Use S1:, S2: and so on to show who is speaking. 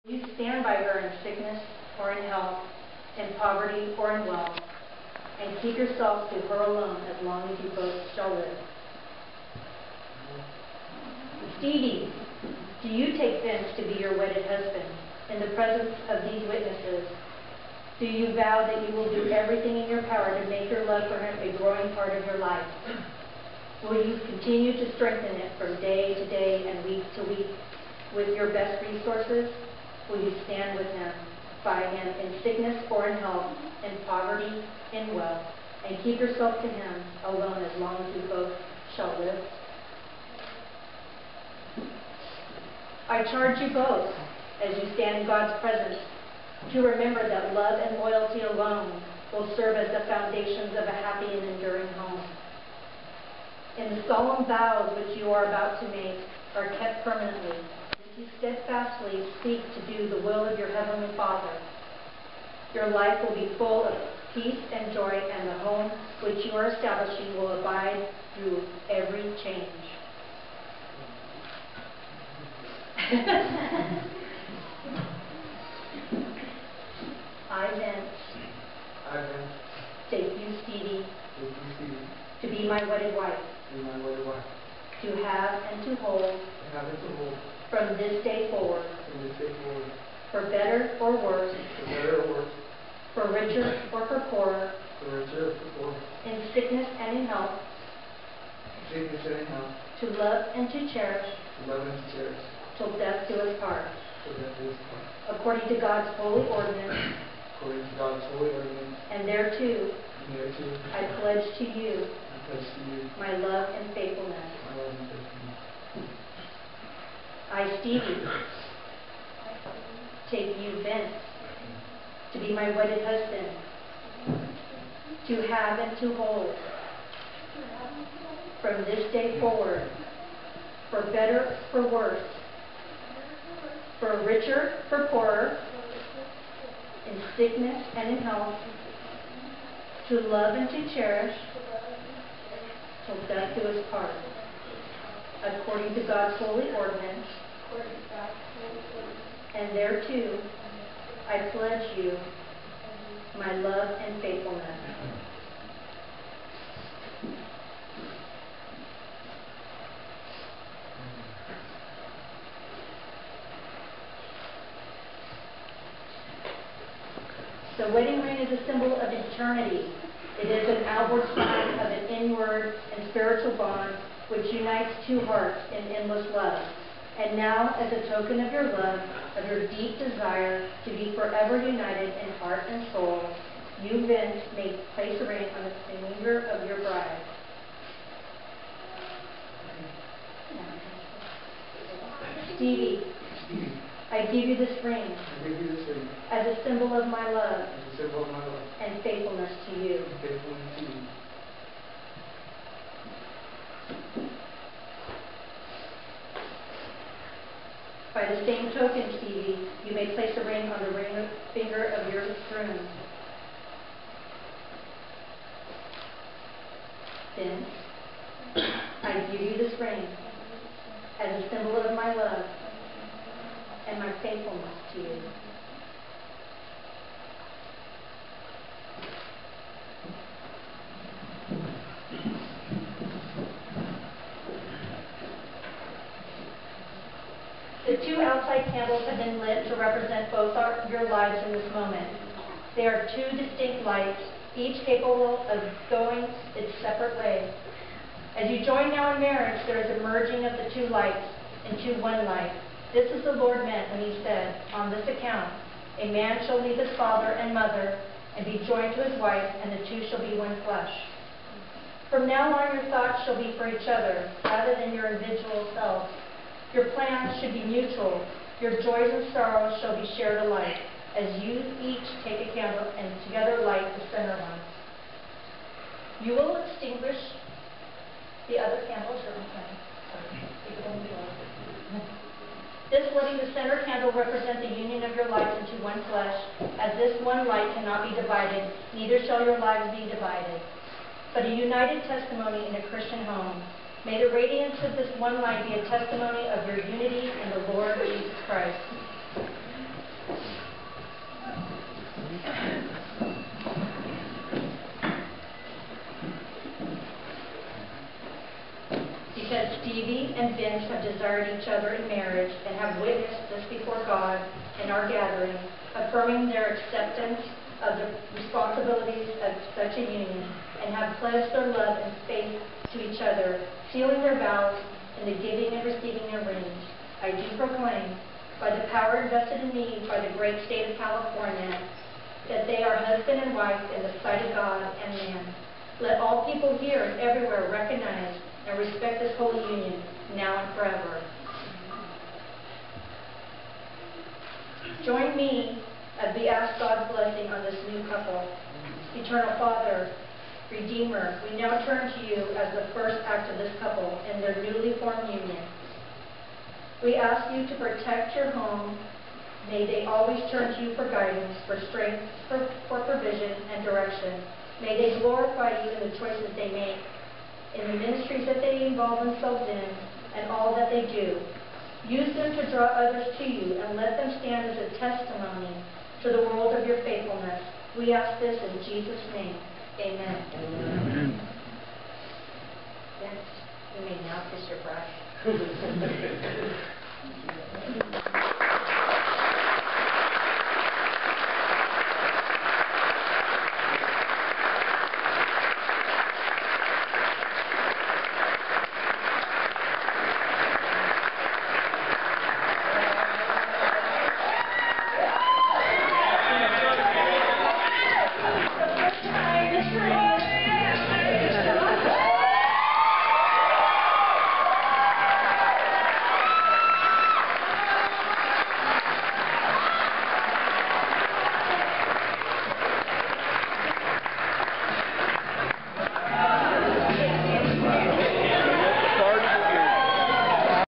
S1: You stand by her in sickness or in health, in poverty or in wealth, and keep yourself to her alone as long as you both shall live. Stevie, do you take Vince to be your wedded husband in the presence of these witnesses? Do you vow that you will do everything in your power to make your love for him a growing part of your life? Will you continue to strengthen it from day to day and week to week with your best resources? Will you stand with him, by him in sickness or in health, in poverty, in wealth, and keep yourself to him alone as long as you both shall live? I charge you both, as you stand in God's presence, to remember that love and loyalty alone will serve as the foundations of a happy and enduring home. In the solemn vows which you are about to make are kept permanently, if you steadfastly seek to do the will of your Heavenly Father. Your life will be full of peace and joy, and the home which you are establishing will abide through every change. I, Vince, take you, Stevie, to be my wedded wife, to have and to hold, from this day forward, for better or worse, for richer or for poorer, in sickness and in health, to love and to cherish, till death do us part, according to God's holy ordinance, and thereto I pledge to you my love and faithfulness. I, Stevie, take you, Vince, to be my wedded husband, to have and to hold, from this day forward, for better, for worse, for richer, for poorer, in sickness and in health, to love and to cherish, till death do us part, according to God's holy ordinance, and thereto I pledge you my love and faithfulness. The wedding ring is a symbol of eternity. It is an outward sign of an inward and spiritual bond which unites two hearts in endless love. And now, as a token of your love, of your deep desire to be forever united in heart and soul, you, Vince, may place a ring on the finger of your bride. Stevie, I give you this ring as a symbol of my love and faithfulness to you. By the same token, Stevie, you may place a ring on the finger of your groom. Then, I give you this ring as a symbol of my love and my faithfulness to you. The two outside candles have been lit to represent both your lives in this moment. They are two distinct lights, each capable of going its separate way. As you join now in marriage, there is a merging of the two lights into one light. This is the Lord meant when he said, on this account, a man shall leave his father and mother and be joined to his wife, and the two shall be one flesh. From now on, your thoughts shall be for each other, rather than your individual selves. Your plans should be mutual. Your joys and sorrows shall be shared alike, as you each take a candle and together light the center one. You will extinguish the other candles. This lighting the center candle represents the union of your lives into one flesh. As this one light cannot be divided, neither shall your lives be divided, but a united testimony in a Christian home. May the radiance of this one light be a testimony of your unity in the Lord Jesus Christ. desired each other in marriage and have witnessed this before God in our gathering, affirming their acceptance of the responsibilities of such a union, and have pledged their love and faith to each other, sealing their vows in the giving and receiving their rings. I do proclaim, by the power invested in me by the great state of California, that they are husband and wife in the sight of God and man. Let all people here and everywhere recognize and respect this holy union, now and forever. Join me as we ask God's blessing on this new couple. Eternal Father, Redeemer, we now turn to you as the first act of this couple in their newly formed union. We ask you to protect your home. May they always turn to you for guidance, for strength, for provision and direction. May they glorify you in the choices they make, in the ministries that they involve themselves in, and all that they do. Use them to draw others to you, and let them stand as a testimony to the world of your faithfulness. We ask this in Jesus' name. Amen. Amen. Yes, you may now kiss your bride.